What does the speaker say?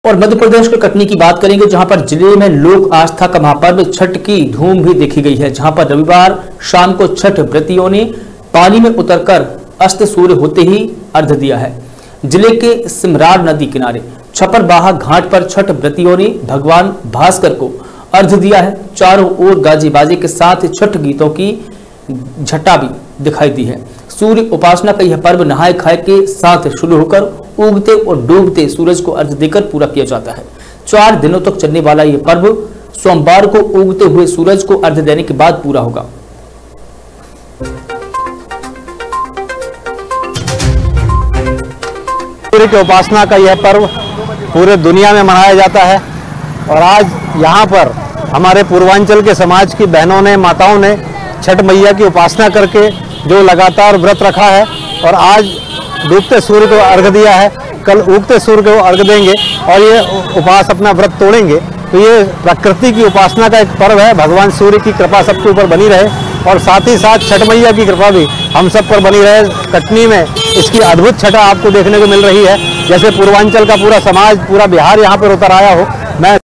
और मध्य प्रदेश के कटनी की बात करेंगे, जहां पर जिले में लोक आस्था का महापर्व छठ की धूम भी देखी गई है। जहां पर रविवार शाम को छठ व्रतियों ने पानी में उतरकर अस्त सूर्य होते ही अर्घ दिया है। जिले के सिमरार नदी किनारे छपरबाहा घाट पर छठ व्रतियों ने भगवान भास्कर को अर्घ दिया है। चारों ओर गाजे बाजे के साथ छठ गीतों की झटा भी दिखाई दी है। सूर्य उपासना का यह पर्व नहाय खाए के साथ शुरू होकर उगते और डूबते सूरज को अर्घ देकर पूरा किया जाता है। 4 दिनों तक चलने वाला यह पर्व सोमवार को उगते हुए सूरज को अर्घ देने के बाद पूरा होगा। सूर्य की उपासना का यह पर्व पूरे दुनिया में मनाया जाता है और आज यहाँ पर हमारे पूर्वांचल के समाज की बहनों ने, माताओं ने छठ मैया की उपासना करके जो लगातार व्रत रखा है और आज डूबते सूर्य को अर्घ दिया है, कल उगते सूर्य को अर्घ देंगे और ये उपवास अपना व्रत तोड़ेंगे। तो ये प्रकृति की उपासना का एक पर्व है। भगवान सूर्य की कृपा सबके ऊपर बनी रहे और साथ ही साथ छठ मैया की कृपा भी हम सब पर बनी रहे। कटनी में इसकी अद्भुत छठा आपको देखने को मिल रही है, जैसे पूर्वांचल का पूरा समाज, पूरा बिहार यहाँ पर उतर आया हो। मैं